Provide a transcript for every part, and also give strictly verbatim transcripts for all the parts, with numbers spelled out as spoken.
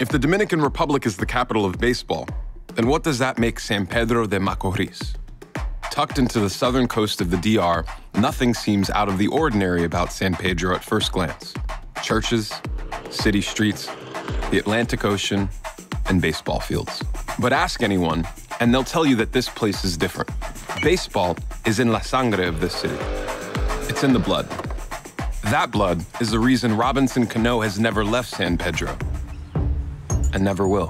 If the Dominican Republic is the capital of baseball, then what does that make San Pedro de Macorís? Tucked into the southern coast of the D R, nothing seems out of the ordinary about San Pedro at first glance. Churches, city streets, the Atlantic Ocean, and baseball fields. But ask anyone, and they'll tell you that this place is different. Baseball is in la sangre of this city. It's in the blood. That blood is the reason Robinson Cano has never left San Pedro, and never will.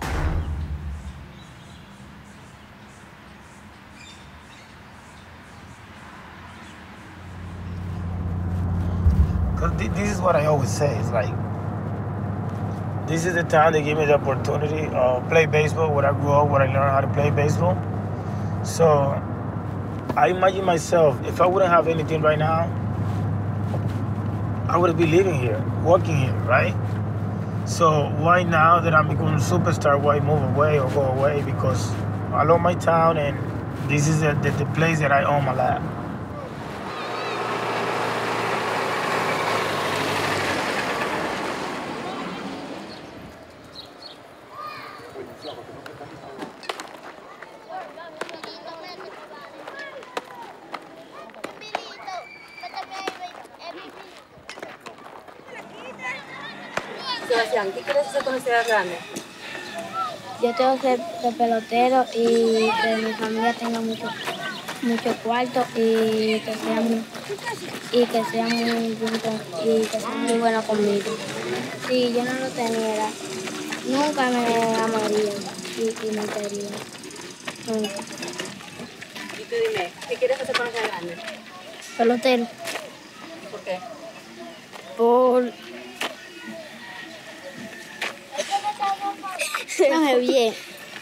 This is what I always say. It's like, this is the time they give me the opportunity to play baseball, where I grew up, where I learned how to play baseball. So I imagine myself, if I wouldn't have anything right now, I would be living here, working here, right? So why now that I'm becoming a superstar, why move away or go away? Because I love my town, and this is the, the, the place that I own my life. Sebastián, ¿qué quieres hacer cuando seas grande? Yo tengo que ser de pelotero y que mi familia tenga mucho, mucho cuarto y que sea muy, y que sea muy, y que sea muy bueno conmigo. Si yo no lo teniera, nunca me amaría y, y me quería. Nunca. Y tú dime, ¿qué quieres hacer cuando seas grande? Pelotero. ¿Por qué? Por... No, bien.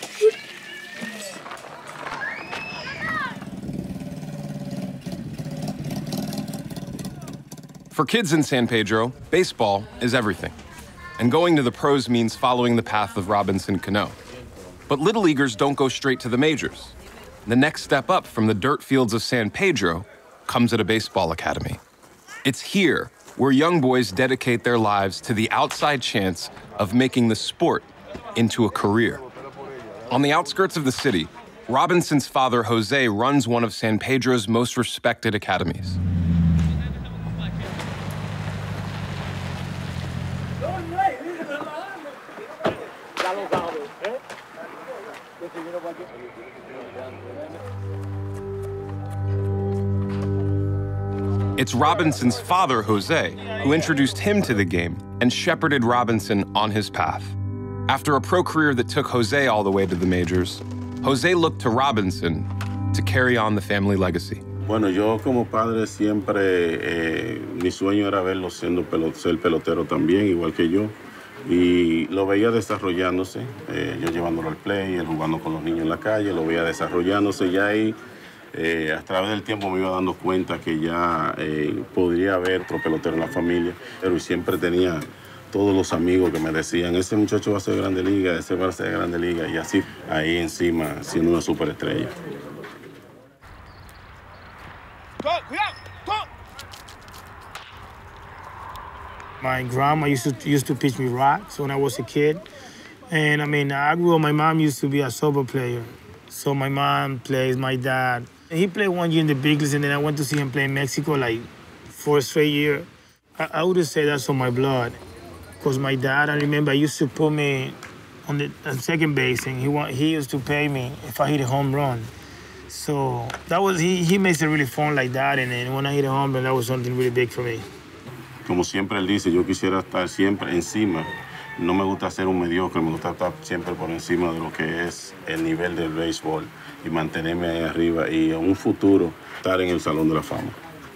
For kids in San Pedro, baseball is everything. And going to the pros means following the path of Robinson Cano. But Little Leaguers don't go straight to the majors. The next step up from the dirt fields of San Pedro comes at a baseball academy. It's here where young boys dedicate their lives to the outside chance of making the sport into a career. On the outskirts of the city, Robinson's father, Jose, runs one of San Pedro's most respected academies. It's Robinson's father, Jose, who introduced him to the game and shepherded Robinson on his path. After a pro career that took Jose all the way to the majors, Jose looked to Robinson to carry on the family legacy. Bueno, yo como padre siempre, eh, mi sueño era verlo siendo pelot ser pelotero también, igual que yo. Y lo veía desarrollándose, eh, yo llevándolo al play, él jugando con los niños en la calle, lo veía desarrollándose. Ya ahí, eh, a través del tiempo me iba dando cuenta que ya eh, podría haber otro pelotero en la familia. Pero siempre tenía todos los amigos que me decían, ese muchacho va a ser de Grande Liga, ese va a ser de Grande Liga. Y así, ahí encima, siendo una superestrella. My grandma used to used to pitch me rocks when I was a kid. And I mean, I grew up, my mom used to be a softball player. So my mom plays, my dad. He played one year in the big leagues, and then I went to see him play in Mexico like four straight years. I, I would say that's on my blood. Because my dad, I remember, used to put me on the on second base, and he want, he used to pay me if I hit a home run. So that was, he, he makes it really fun like that, and then when I hit a home run, that was something really big for me. Como siempre él dice, yo quisiera estar siempre encima. No me gusta ser un mediocre, me gusta estar siempre por encima de lo que es el nivel del béisbol y mantenerme ahí arriba y en un futuro estar en el Salón de la Fama.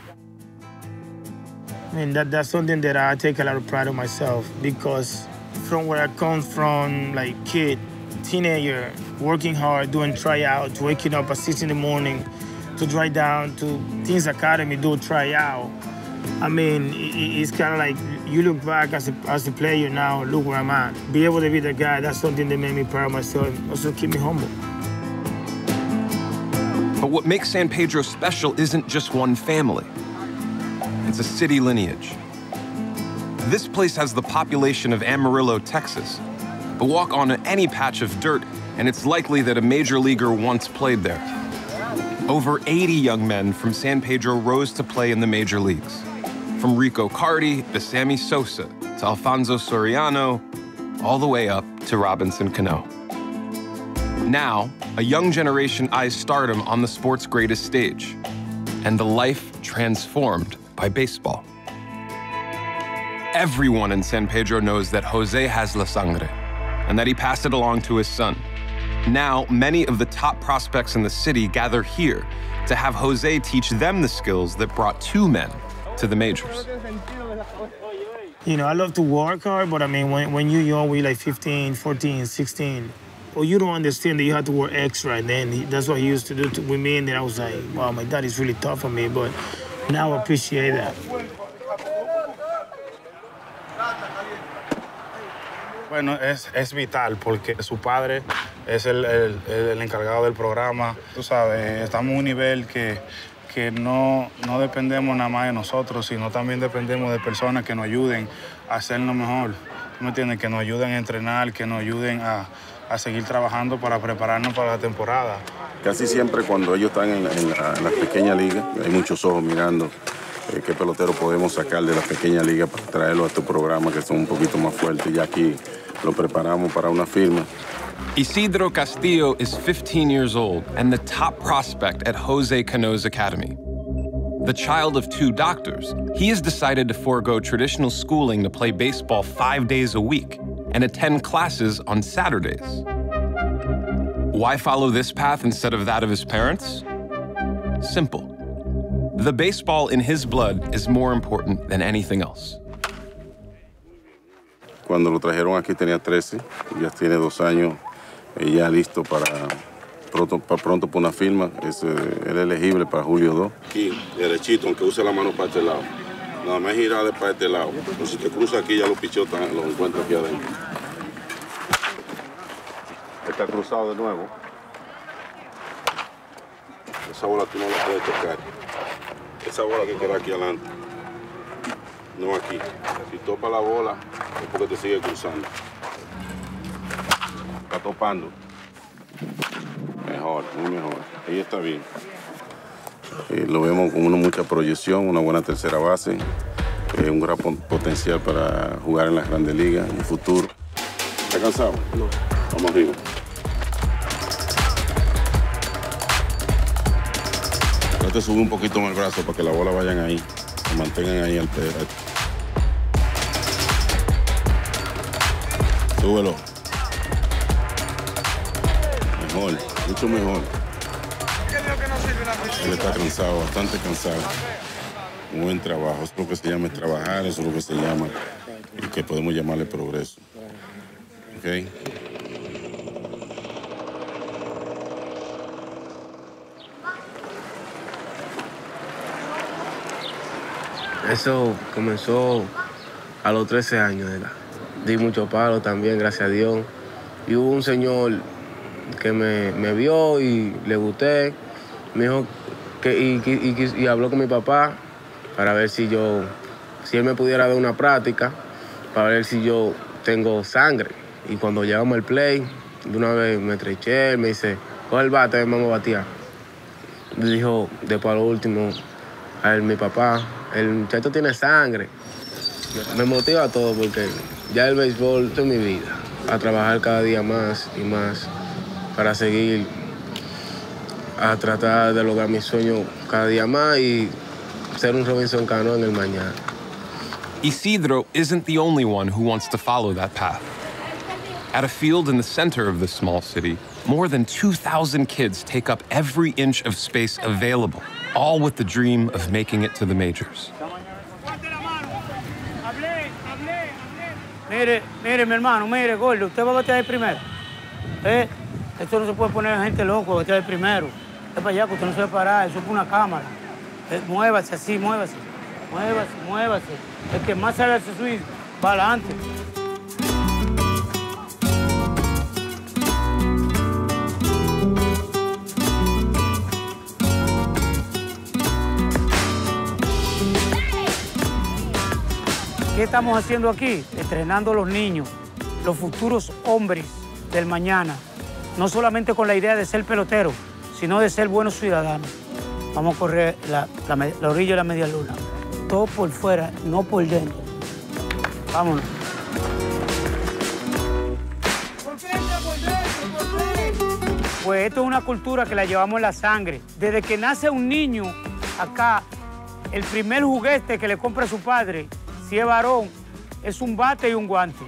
I mean, that, that's something that I take a lot of pride in myself, because from where I come from, like kid, teenager, working hard, doing tryouts, waking up at six in the morning to drive down to Teens Academy, do a tryout. I mean, it's kind of like you look back as a, as a player now, look where I'm at. Be able to be the guy, that's something that made me proud of myself and also keep me humble. But what makes San Pedro special isn't just one family. It's a city lineage. This place has the population of Amarillo, Texas, but walk on any patch of dirt, and it's likely that a major leaguer once played there. Over eighty young men from San Pedro rose to play in the major leagues. From Rico Cardi to Sammy Sosa to Alfonso Soriano, all the way up to Robinson Cano. Now, a young generation eyes stardom on the sport's greatest stage, and the life transformed by baseball. Everyone in San Pedro knows that Jose has la sangre, and that he passed it along to his son. Now, many of the top prospects in the city gather here to have Jose teach them the skills that brought two men to the majors. You know, I love to work hard, but I mean, when, when you're young, when you're like fifteen, fourteen, sixteen, well, you don't understand that you have to work extra. And then he, that's what he used to do to, with me. And then I was like, wow, my dad is really tough on me, but now I appreciate that. Bueno, es, es vital porque su padre es el, el, el encargado del programa. Tú sabes, estamos en un nivel que, que no, no dependemos nada más de nosotros, sino también dependemos de personas que nos ayuden a hacerlo mejor. ¿Tú me entiendes? Que nos ayuden a entrenar, que nos ayuden a, a seguir trabajando para prepararnos para la temporada. Casi siempre cuando ellos están en, en, la, en las pequeñas ligas, hay muchos ojos mirando eh, qué pelotero podemos sacar de las pequeñas ligas para traerlo a estos programas que son un poquito más fuertes. Y aquí lo preparamos para una firma. Isidro Castillo is fifteen years old and the top prospect at Jose Cano's academy. The child of two doctors, he has decided to forego traditional schooling to play baseball five days a week and attend classes on Saturdays. Why follow this path instead of that of his parents? Simple. The baseball in his blood is more important than anything else. Cuando lo trajeron aquí tenía trece, ya tiene dos años, y ya listo para pronto, para pronto por una firma. Es, eh, él es elegible para julio dos. Aquí, derechito, aunque use la mano para este lado. Nada más girar para este lado. Pero si te cruza aquí, ya los picheos los encuentras aquí adentro. Está cruzado de nuevo. Esa bola tú no la puedes tocar. Esa bola que queda aquí adelante. No aquí. Si topa la bola, es porque te sigue cruzando. Está topando. Mejor, muy mejor. Ahí está bien. Eh, lo vemos con una mucha proyección, una buena tercera base, eh, un gran potencial para jugar en las grandes ligas en el futuro. ¿Está cansado? No. Vamos arriba. Trate de subir un poquito más el brazo para que la bola vayan ahí, se mantengan ahí al pecho. Súbelo. Mejor, mucho mejor. Él está cansado, bastante cansado. Un buen trabajo. Eso es lo que se llama trabajar, eso es lo que se llama y que podemos llamarle progreso. ¿Ok? Eso comenzó a los trece años de edad. Di mucho palo también, gracias a Dios. Y hubo un señor que me, me vio y le gusté. Me dijo que, y, y, y habló con mi papá para ver si yo, si él me pudiera dar una práctica, para ver si yo tengo sangre. Y cuando llegamos al play, de una vez me estreché, me dice, coge el bate, vamos a batear. Me dijo, después a lo último, a él, mi papá, el muchacho tiene sangre. Me motiva todo porque ya el béisbol es mi vida. A trabajar cada día más y más para seguir a tratar de lograr mis sueños cada día más y ser un Robinson Cano en el mañana. Isidro isn't the only one who wants to follow that path. At a field in the center of this small city, more than two thousand kids take up every inch of space available, all with the dream of making it to the majors. Mire, mire, mi hermano, mire, gordo, usted va a batear el primero. ¿Eh? Esto no se puede poner a gente loco, batear el primero. Es para allá que usted no se va a parar, eso es una cámara. Eh, muévase así, muévase. Muévase, muévase. El que más sabe hacer swing va adelante. ¿Qué estamos haciendo aquí? Entrenando a los niños los futuros hombres del mañana, no solamente con la idea de ser pelotero, sino de ser buenos ciudadanos. Vamos a correr la, la, la orilla de la media luna. Todo por fuera, no por dentro. Vámonos. ¿Por qué está por dentro? ¿Por qué? Pues esto es una cultura que la llevamos en la sangre. Desde que nace un niño acá, el primer juguete que le compra a su padre, si es varón, es un bate y un guante.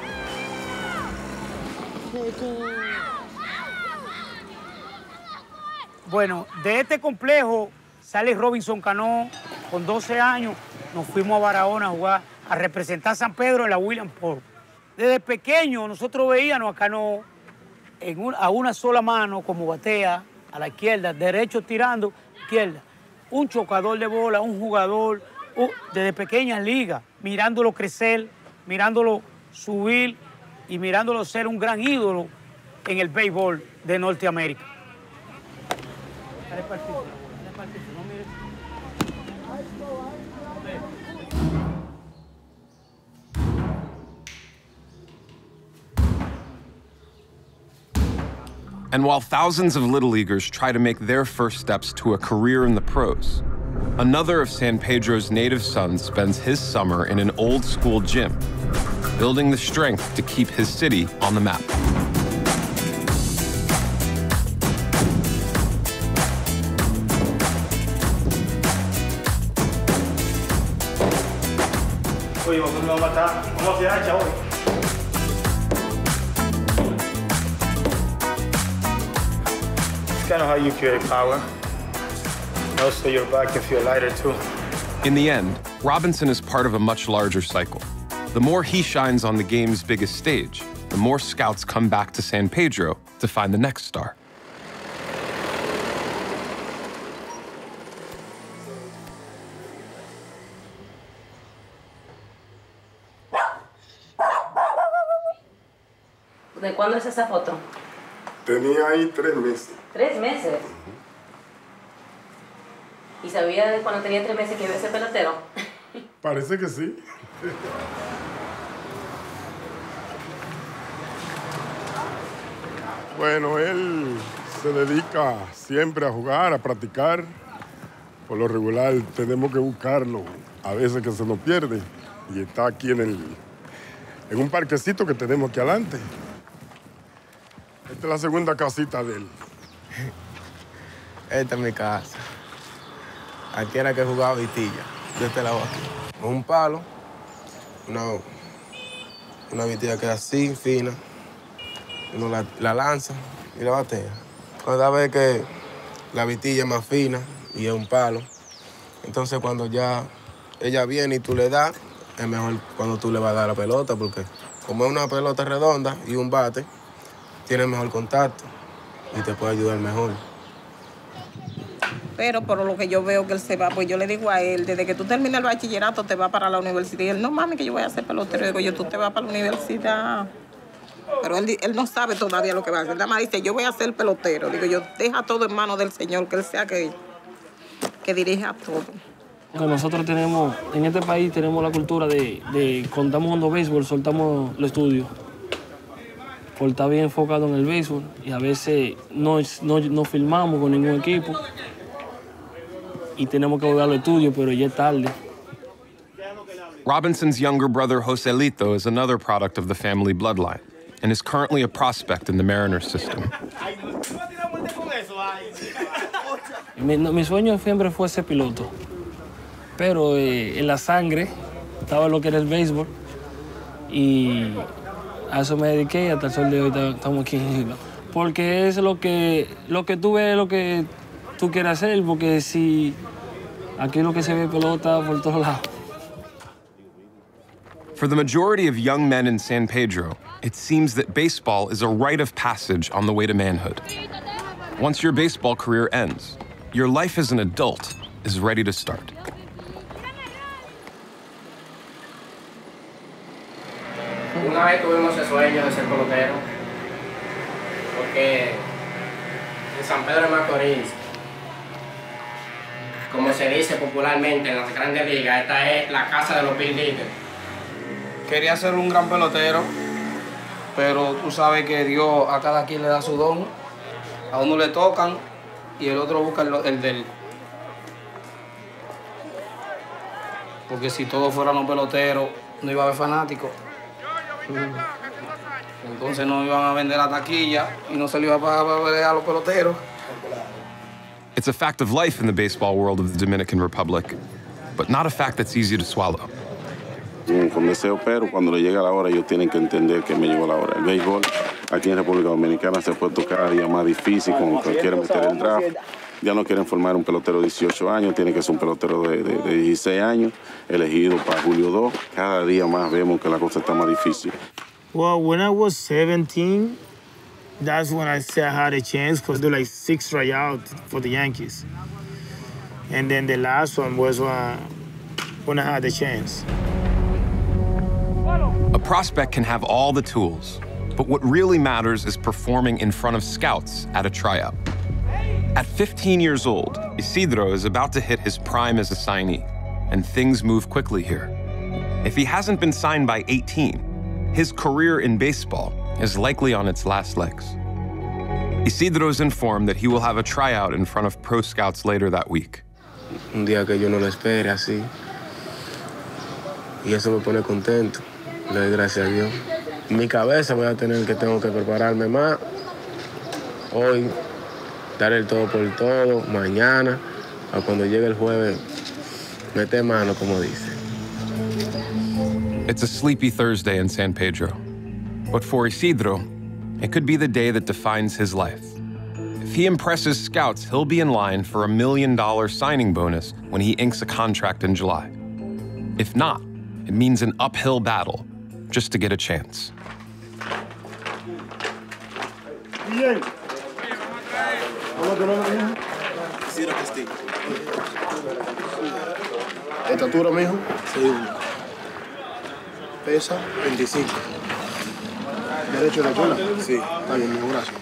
Bueno, de este complejo sale Robinson Cano con doce años. Nos fuimos a Barahona a jugar, a representar a San Pedro en la William Port. Desde pequeño nosotros veíamos a Cano en un, a una sola mano como batea, a la izquierda, derecho tirando, izquierda. Un chocador de bola, un jugador uh, desde pequeñas ligas, mirándolo crecer, mirándolo subir y mirándolo ser un gran ídolo en el béisbol de Norteamérica. Dale partido, dale partido, no mires. And while thousands of Little Leaguers try to make their first steps to a career in the pros, another of San Pedro's native sons spends his summer in an old school gym, building the strength to keep his city on the map. Oye, vamos a matar, vamos a hacer hacha hoy. Kind of how you create power. And also your back can feel lighter too. In the end, Robinson is part of a much larger cycle. The more he shines on the game's biggest stage, the more scouts come back to San Pedro to find the next star. ¿De cuándo es esa foto? Tenía ahí tres meses. ¿Tres meses? ¿Y sabía de cuando tenía tres meses que iba a ser pelotero? Parece que sí. Bueno, él se dedica siempre a jugar, a practicar. Por lo regular tenemos que buscarlo. A veces que se nos pierde. Y está aquí en, el, en un parquecito que tenemos aquí adelante. Esta es la segunda casita de él. Esta es mi casa. Aquí era que jugaba vitilla. De este lado aquí. Un palo, una, una vitilla que es así, fina. Uno la, la lanza y la batea. Cada vez que la vitilla es más fina y es un palo, entonces cuando ya ella viene y tú le das, es mejor cuando tú le vas a dar la pelota, porque como es una pelota redonda y un bate, tiene mejor contacto y te puede ayudar mejor. Pero por lo que yo veo que él se va, pues yo le digo a él, desde que tú termines el bachillerato te vas para la universidad. Y él, no mami, que yo voy a ser pelotero. Digo yo, tú te vas para la universidad. Pero él, él no sabe todavía lo que va a hacer. Nada más dice, yo voy a ser pelotero. Digo yo, deja todo en manos del Señor, que Él sea que, que dirija todo. Nosotros tenemos, en este país tenemos la cultura de, de cuando estamos jugando béisbol, soltamos los estudios. Por estar bien enfocado en el béisbol y a veces no, no, no filmamos con ningún equipo y tenemos que volver al estudio, pero ya es tarde. Robinson's younger brother, Joselito, is another product of the family bloodline and is currently a prospect in the Mariners system. Mi, mi sueño siempre fue ser piloto, pero eh, en la sangre estaba lo que era el béisbol y a eso me dediqué y hasta el sol de hoy estamos aquí. Porque es lo que, lo que tú ves, lo que tú quieres hacer, porque si aquí lo que se ve pelota por todos lados. For the majority of young men in San Pedro, it seems that baseball is a rite of passage on the way to manhood. Once your baseball career ends, your life as an adult is ready to start. Una vez tuvimos el sueño de ser pelotero, porque en San Pedro de Macorís, como se dice popularmente en las grandes ligas, esta es la casa de los big leaguers. Quería ser un gran pelotero pero tú sabes que Dios a cada quien le da su don. A uno le tocan y el otro busca el, el de él. Porque si todos fueran los peloteros, no iba a haber fanáticos. Entonces no iban a vender la taquilla y no se le iba a pagar a los peloteros. It's a fact of life in the baseball world of the Dominican Republic, but not a fact that's easy to swallow. Con deseo, pero cuando le llega la hora, ellos tienen que entender que me llegó la hora. El béisbol aquí en República Dominicana se ha puesto cada día más difícil con que quieren meter el draft. Ya no quieren formar un pelotero de dieciocho años, tiene que ser un pelotero de, de, de dieciséis años, elegido para julio dos. Cada día más vemos que la cosa está más difícil. Well, when I was seventeen, that's when I said I had a chance because there were like six tryouts for the Yankees. And then the last one was uh, when I had the chance. A prospect can have all the tools, but what really matters is performing in front of scouts at a tryout. At fifteen years old, Isidro is about to hit his prime as a signee, and things move quickly here. If he hasn't been signed by eighteen, his career in baseball is likely on its last legs. Isidro is informed that he will have a tryout in front of pro scouts later that week. Un día que yo no lo espere así, y eso me pone contento. Le doy gracias a Dios. En mi cabeza voy a tener que tengo que prepararme más. Hoy, dar el todo por todo. Mañana, a cuando llegue el jueves, meter mano, como dice. It's a sleepy Thursday in San Pedro. But for Isidro, it could be the day that defines his life. If he impresses scouts, he'll be in line for a million dollar signing bonus when he inks a contract in July. If not, it means an uphill battle just to get a chance. Bien. ¿Cómo te llamas, mijo? Isidro Castillo. ¿Estatura, mijo? Segundo. Pesa veinticinco. ¿Derecho de la chola? Sí. Está bien, mijo, gracias.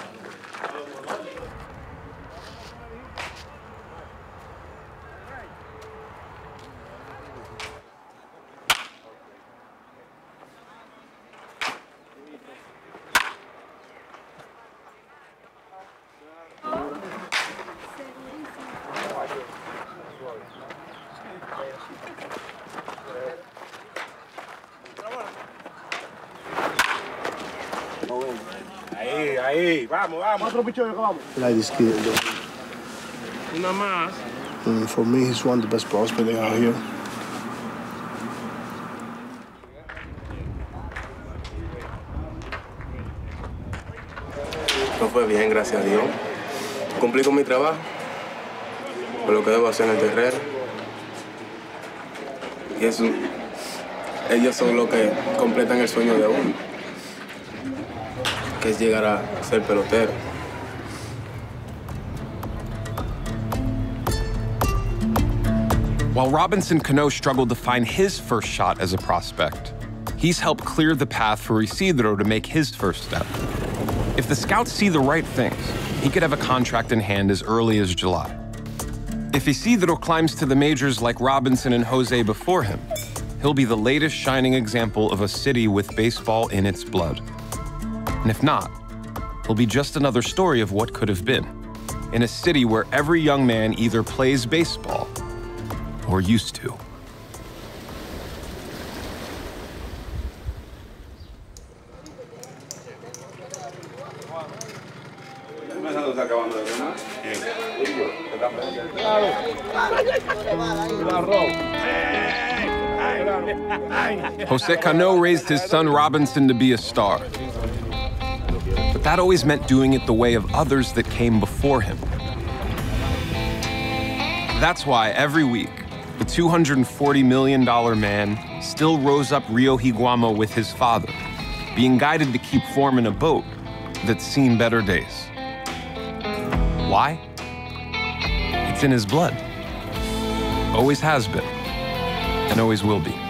Ahí, ahí, vamos, vamos. Otro pichón, vamos. Like this kid. Una más. And for me, he's one of the best prospects they have here. No fue bien, gracias a Dios. Cumplí con mi trabajo, con lo que debo hacer en el terreno. Y eso, ellos son los que completan el sueño de uno, que es llegar a ser pelotero. While Robinson Cano struggled to find his first shot as a prospect, he's helped clear the path for Isidro to make his first step. If the scouts see the right things, he could have a contract in hand as early as July. If Isidro climbs to the majors like Robinson and Jose before him, he'll be the latest shining example of a city with baseball in its blood. And if not, he'll be just another story of what could have been, in a city where every young man either plays baseball or used to. Jose Cano raised his son Robinson to be a star. But that always meant doing it the way of others that came before him. That's why every week, the two hundred forty million dollar man still rows up Rio Higuamo with his father, being guided to keep forming a boat that's seen better days. Why? It's in his blood. Always has been, and always will be.